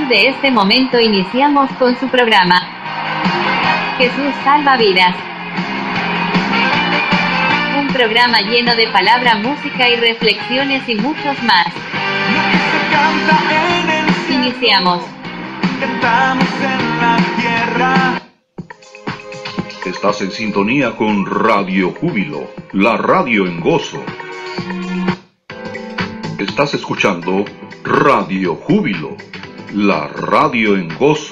de este momento iniciamos con su programa Jesús salva vidas. Un programa lleno de palabra, música y reflexiones y muchos más. Iniciamos. Cantamos en la tierra. Estás en sintonía con Radio Júbilo, la radio en gozo. Estás escuchando Radio Júbilo, la radio en gozo.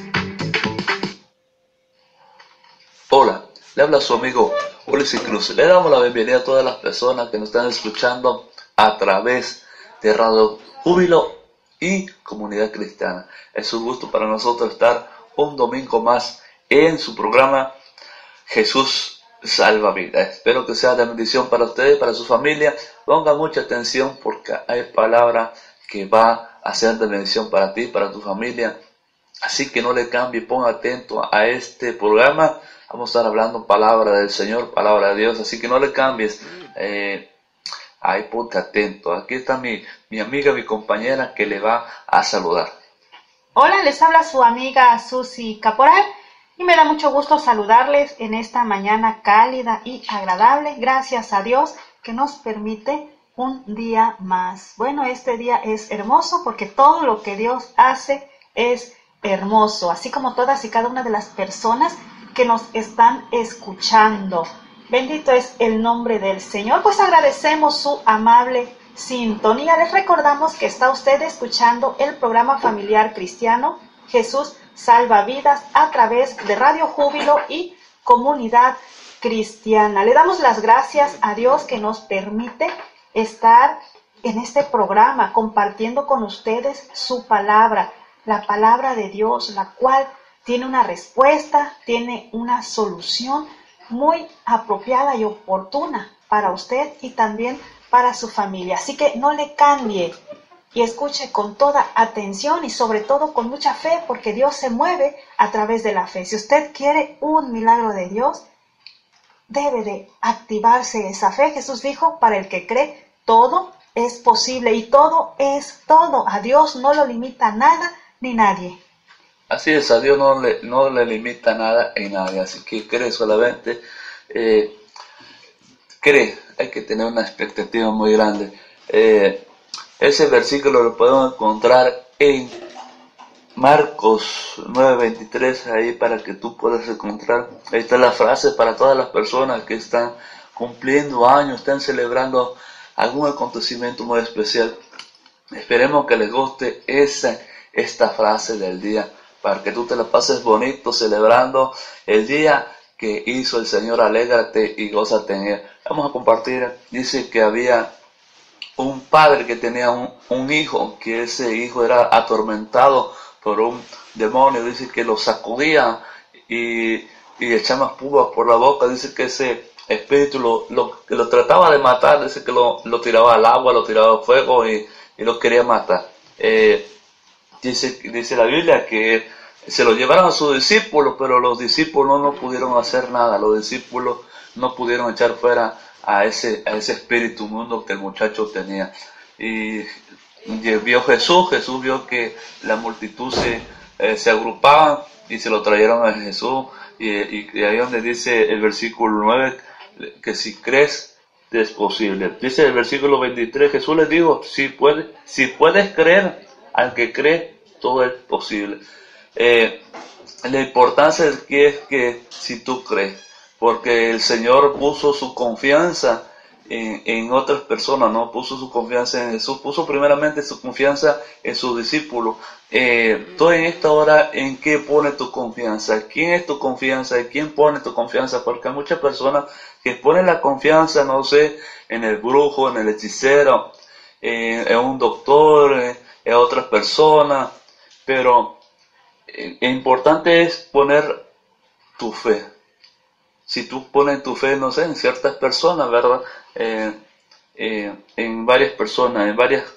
Hola, le habla su amigo Ulises Cruz. Le damos la bienvenida a todas las personas que nos están escuchando a través de Radio Júbilo y Comunidad Cristiana. Es un gusto para nosotros estar un domingo más en su programa Jesús salva vidas. Espero que sea de bendición para ustedes y para su familia. Ponga mucha atención porque hay palabra que va a ser de bendición para ti, para tu familia. Así que no le cambie, ponga atento a este programa. Vamos a estar hablando palabra del Señor, palabra de Dios. Así que no le cambies. Ahí ponte atento. Aquí está mi amiga, mi compañera que le va a saludar. Hola, les habla su amiga Susi Caporal. Y me da mucho gusto saludarles en esta mañana cálida y agradable. Gracias a Dios que nos permite un día más. Bueno, este día es hermoso porque todo lo que Dios hace es hermoso. Así como todas y cada una de las personas que nos están escuchando. Bendito es el nombre del Señor. Pues agradecemos su amable sintonía. Les recordamos que está usted escuchando el programa familiar cristiano Jesús salva vidas a través de Radio Júbilo y Comunidad Cristiana. Le damos las gracias a Dios que nos permite estar en este programa compartiendo con ustedes su palabra, la palabra de Dios, la cual tiene una respuesta, tiene una solución muy apropiada y oportuna para usted y también para su familia. Así que no le cambie y escuche con toda atención y sobre todo con mucha fe, porque Dios se mueve a través de la fe. Si usted quiere un milagro de Dios, debe de activarse esa fe. Jesús dijo, para el que cree, todo es posible y todo es todo. A Dios no lo limita nada ni nadie. Así es, a Dios no le limita nada en nadie. Así que cree solamente, cree. Hay que tener una expectativa muy grande. Ese versículo lo podemos encontrar en Marcos 9:23, ahí para que tú puedas encontrar. Ahí está la frase para todas las personas que están cumpliendo años, están celebrando algún acontecimiento muy especial. Esperemos que les guste esta frase del día, para que tú te la pases bonito celebrando el día que hizo el Señor. Alégrate y gózate en él. Vamos a compartir. Dice que había un padre que tenía un hijo, que ese hijo era atormentado por un demonio. Dice que lo sacudía y echaba espuma por la boca. Dice que ese espíritu lo trataba de matar. Dice que lo tiraba al agua, lo tiraba al fuego y lo quería matar. Dice la Biblia que se lo llevaron a sus discípulos, pero los discípulos no pudieron hacer nada. Los discípulos no pudieron echar fuera a ese espíritu mundo que el muchacho tenía. Y vio Jesús vio que la multitud se agrupaban y se lo trajeron a Jesús. Y ahí donde dice el versículo 9, que si crees, es posible. Dice el versículo 23, Jesús les dijo, si puedes creer, al que cree, todo es posible. La importancia es que si tú crees, porque el Señor puso su confianza en otras personas, no puso su confianza en Jesús, puso primeramente su confianza en sus discípulos. Tú en esta hora, ¿en qué pone tu confianza? ¿Quién es tu confianza? ¿En quién pone tu confianza? Porque hay muchas personas que ponen la confianza, no sé, en el brujo, en el hechicero, en un doctor, en otras personas, pero importante es poner tu fe. Si tú pones tu fe, no sé, en ciertas personas, ¿verdad? En varias personas, en varias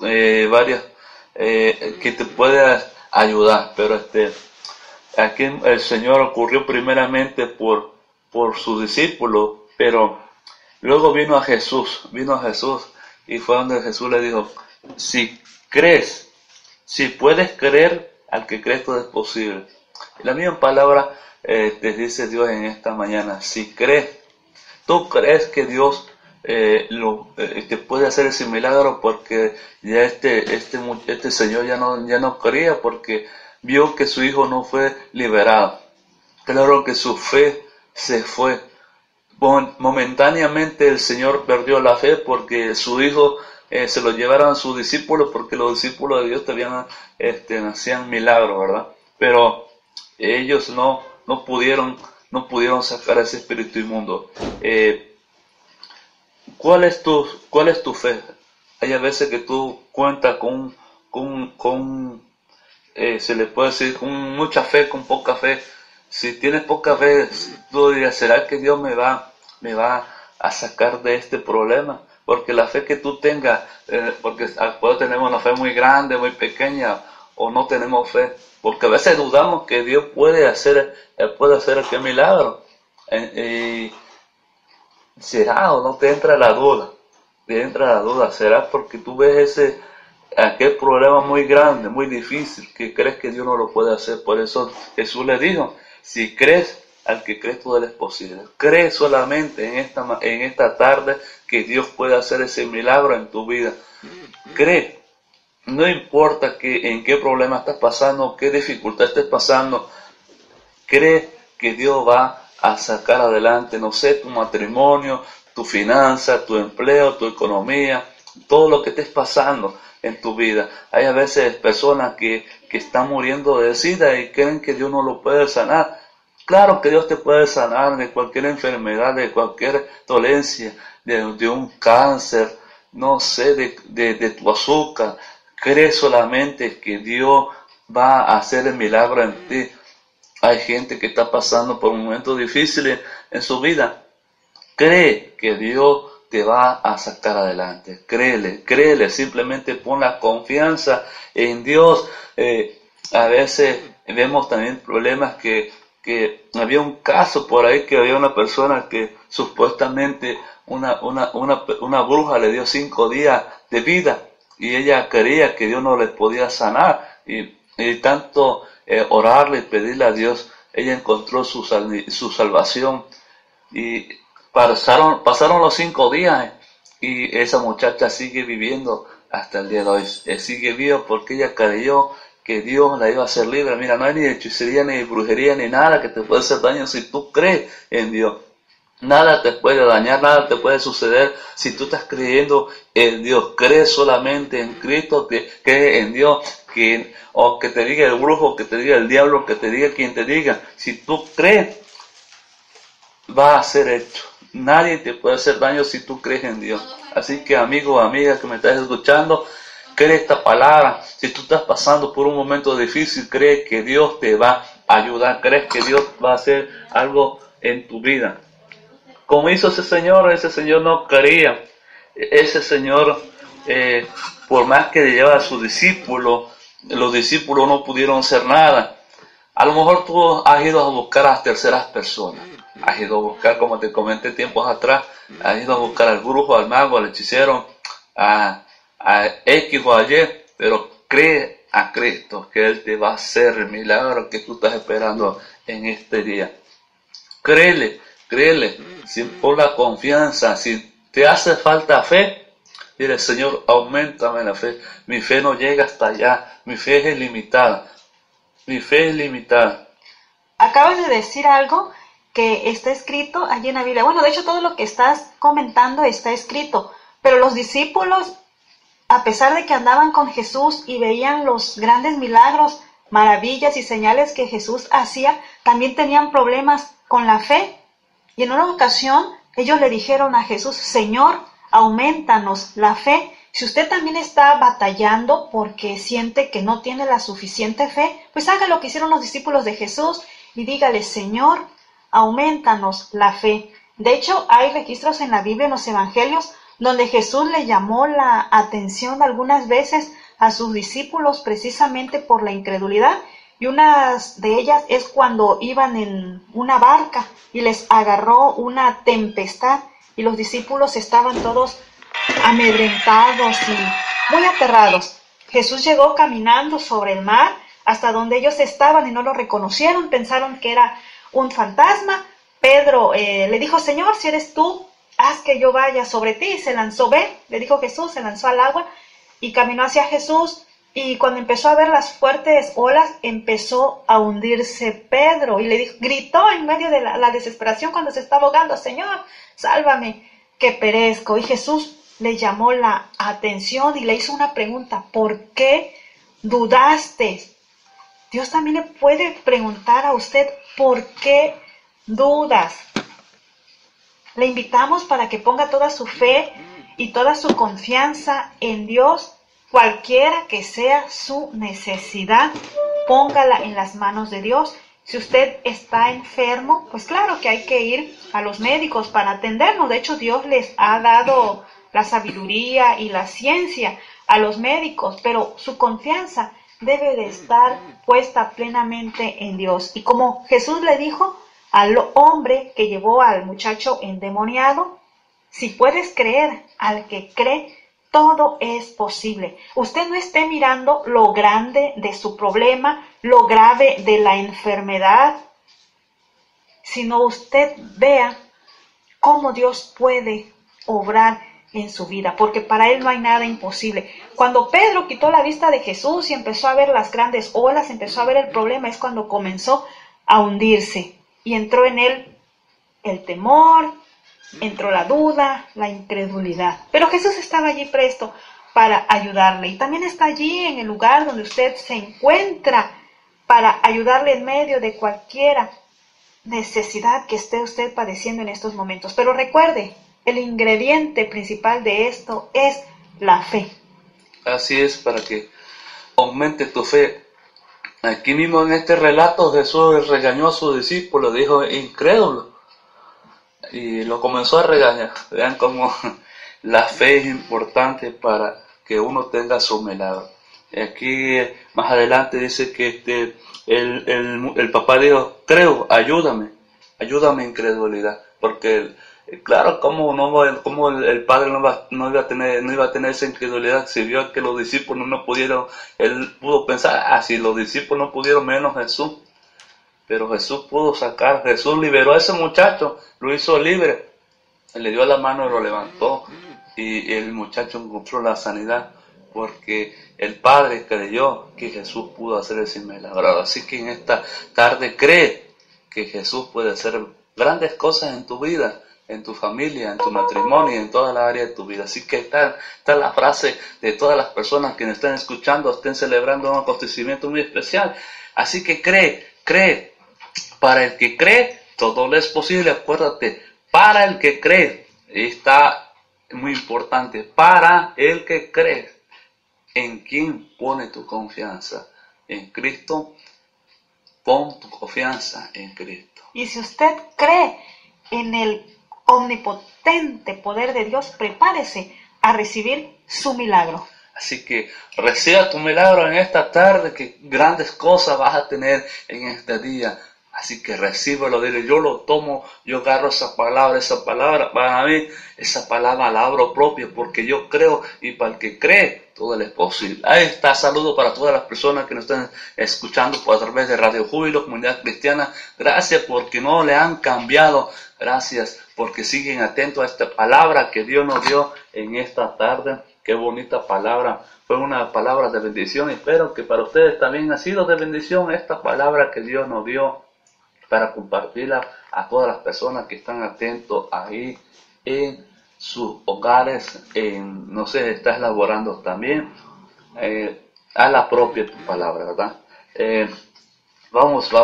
que te puedan ayudar. Pero aquí el Señor ocurrió primeramente por sus discípulos, pero luego vino a Jesús y fue donde Jesús le dijo, si crees, si puedes creer, al que cree todo es posible. La misma palabra te dice Dios en esta mañana, si crees, tú crees que Dios te puede hacer ese milagro, porque ya este señor ya no creía, porque vio que su hijo no fue liberado. Claro que su fe se fue. Momentáneamente el Señor perdió la fe porque su hijo se lo llevaron a sus discípulos, porque los discípulos de Dios también hacían milagros, ¿verdad? Pero ellos no pudieron sacar ese espíritu inmundo. ¿Cuál es tu fe? Hay a veces que tú cuentas se le puede decir, con mucha fe, con poca fe. Si tienes poca fe, tú dirás, ¿será que Dios me va a sacar de este problema? Porque la fe que tú tengas, porque después tenemos una fe muy grande, muy pequeña, o no tenemos fe, porque a veces dudamos que Dios puede hacer aquel milagro. ¿Será o no te entra la duda? ¿Será porque tú ves aquel problema muy grande, muy difícil, que crees que Dios no lo puede hacer? Por eso Jesús le dijo, si crees, al que crees todo es posible. Cree solamente en esta tarde que Dios puede hacer ese milagro en tu vida. Cree. No importa en qué problema estás pasando, qué dificultad estés pasando. Cree que Dios va a sacar adelante, no sé, tu matrimonio, tu finanza, tu empleo, tu economía, todo lo que estés pasando en tu vida. Hay a veces personas que están muriendo de SIDA y creen que Dios no lo puede sanar. Claro que Dios te puede sanar de cualquier enfermedad, de cualquier dolencia, de un cáncer, no sé, de tu azúcar. Cree solamente que Dios va a hacer el milagro en ti. Hay gente que está pasando por momentos difíciles en su vida. Cree que Dios te va a sacar adelante. Créele, simplemente pon la confianza en Dios. A veces vemos también problemas que había un caso por ahí, que había una persona que supuestamente una bruja le dio 5 días de vida y ella creía que Dios no le podía sanar, y tanto orarle y pedirle a Dios, ella encontró su salvación. Y pasaron los 5 días y esa muchacha sigue viviendo hasta el día de hoy. Sigue viva porque ella creyó que Dios la iba a hacer libre. Mira, no hay ni hechicería, ni brujería, ni nada que te pueda hacer daño si tú crees en Dios. Nada te puede dañar, nada te puede suceder si tú estás creyendo en Dios. Cree solamente en Cristo, cree en Dios, o que te diga el brujo, que te diga el diablo, que te diga quien te diga. Si tú crees, va a ser hecho. Nadie te puede hacer daño si tú crees en Dios. Así que, amigo o amiga que me estás escuchando, cree esta palabra. Si tú estás pasando por un momento difícil, cree que Dios te va a ayudar. Crees que Dios va a hacer algo en tu vida. Como hizo ese señor no quería. Ese señor, por más que llevaba a sus discípulos, los discípulos no pudieron hacer nada. A lo mejor tú has ido a buscar a las terceras personas. Has ido a buscar, como te comenté tiempos atrás, has ido a buscar al brujo, al mago, al hechicero, a X o a Y, pero cree a Cristo que Él te va a hacer el milagro que tú estás esperando en este día. Créele, pon la confianza. Si te hace falta fe, dile, Señor, auméntame la fe. Mi fe no llega hasta allá, mi fe es limitada. Acabas de decir algo que está escrito allí en la Biblia. Bueno, de hecho todo lo que estás comentando está escrito, pero los discípulos, a pesar de que andaban con Jesús y veían los grandes milagros, maravillas y señales que Jesús hacía, también tenían problemas con la fe. Y en una ocasión ellos le dijeron a Jesús, Señor, aumentanos la fe. Si usted también está batallando porque siente que no tiene la suficiente fe, pues haga lo que hicieron los discípulos de Jesús y dígale, Señor, aumentanos la fe. De hecho, hay registros en la Biblia, en los evangelios, donde Jesús le llamó la atención algunas veces a sus discípulos precisamente por la incredulidad. Y una de ellas es cuando iban en una barca y les agarró una tempestad y los discípulos estaban todos amedrentados y muy aterrados. Jesús llegó caminando sobre el mar, hasta donde ellos estaban y no lo reconocieron, pensaron que era un fantasma. Pedro le dijo, Señor, si eres tú, haz que yo vaya sobre ti. Y se lanzó, ve, le dijo Jesús, se lanzó al agua y caminó hacia Jesús. Y cuando empezó a ver las fuertes olas, empezó a hundirse Pedro. Y le dijo, gritó en medio de la desesperación cuando se estaba ahogando, Señor, sálvame, que perezco. Y Jesús le llamó la atención y le hizo una pregunta, ¿por qué dudaste? Dios también le puede preguntar a usted, ¿por qué dudas? Le invitamos para que ponga toda su fe y toda su confianza en Dios, cualquiera que sea su necesidad, póngala en las manos de Dios. Si usted está enfermo, pues claro que hay que ir a los médicos para atendernos. De hecho, Dios les ha dado la sabiduría y la ciencia a los médicos, pero su confianza debe de estar puesta plenamente en Dios. Y como Jesús le dijo al hombre que llevó al muchacho endemoniado, si puedes creer, al que cree, todo es posible. Usted no esté mirando lo grande de su problema, lo grave de la enfermedad, sino usted vea cómo Dios puede obrar en su vida, porque para Él no hay nada imposible. Cuando Pedro quitó la vista de Jesús y empezó a ver las grandes olas, empezó a ver el problema, es cuando comenzó a hundirse y entró en él el temor, entró la duda, la incredulidad. Pero Jesús estaba allí presto para ayudarle y también está allí en el lugar donde usted se encuentra para ayudarle en medio de cualquier necesidad que esté usted padeciendo en estos momentos. Pero recuerde, el ingrediente principal de esto es la fe. Así es, para que aumente tu fe. Aquí mismo en este relato Jesús regañó a sus discípulos, dijo incrédulo, y lo comenzó a regañar. Vean cómo la fe es importante para que uno tenga su milagro. Aquí más adelante dice que el papá dijo, creo, ayúdame en incredulidad, porque claro, como el padre no iba a tener esa incredulidad si vio que los discípulos no pudieron. Él pudo pensar, si los discípulos no pudieron, menos Jesús. Pero Jesús Jesús liberó a ese muchacho, lo hizo libre, le dio la mano y lo levantó, y el muchacho encontró la sanidad, porque el Padre creyó que Jesús pudo hacer ese milagro. Así que en esta tarde cree que Jesús puede hacer grandes cosas en tu vida, en tu familia, en tu matrimonio, en toda la área de tu vida. Así que está la frase de todas las personas que nos están escuchando, estén celebrando un acontecimiento muy especial. Así que cree. Para el que cree, todo le es posible. Acuérdate, para el que cree, está muy importante, para el que cree. ¿En quién pone tu confianza? En Cristo. Pon tu confianza en Cristo. Y si usted cree en el omnipotente poder de Dios, prepárese a recibir su milagro. Así que reciba tu milagro en esta tarde, que grandes cosas vas a tener en este día. Así que recíbelo, dile, yo lo tomo, yo agarro esa palabra para mí, esa palabra la abro propia, porque yo creo, y para el que cree, todo le es posible. Ahí está, saludo para todas las personas que nos están escuchando a través de Radio Júbilo, Comunidad Cristiana. Gracias porque no le han cambiado, gracias porque siguen atentos a esta palabra que Dios nos dio en esta tarde. Qué bonita palabra, fue una palabra de bendición. Espero que para ustedes también ha sido de bendición esta palabra que Dios nos dio, para compartirla a todas las personas que están atentos ahí en sus hogares, no sé, estás laborando también, a la propia tu palabra, ¿verdad? Vamos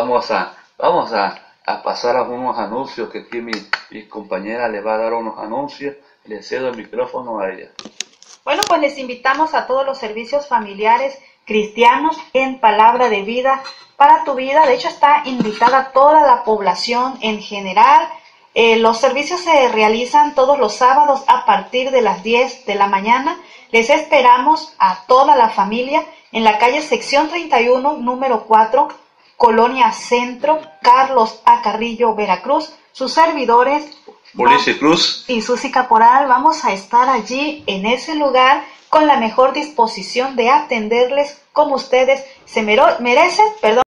a pasar a unos anuncios, que aquí mi compañera le va a dar unos anuncios. Le cedo el micrófono a ella. Bueno, pues les invitamos a todos los servicios familiares cristianos en Palabra de Vida para tu vida. De hecho, está invitada toda la población en general. Los servicios se realizan todos los sábados a partir de las 10 de la mañana. Les esperamos a toda la familia en la calle Sección 31, número 4, Colonia Centro, Carlos A. Carrillo, Veracruz. Sus servidores, Ulises Cruz y Susi Caporal, vamos a estar allí en ese lugar con la mejor disposición de atenderles como ustedes se merecen, perdón.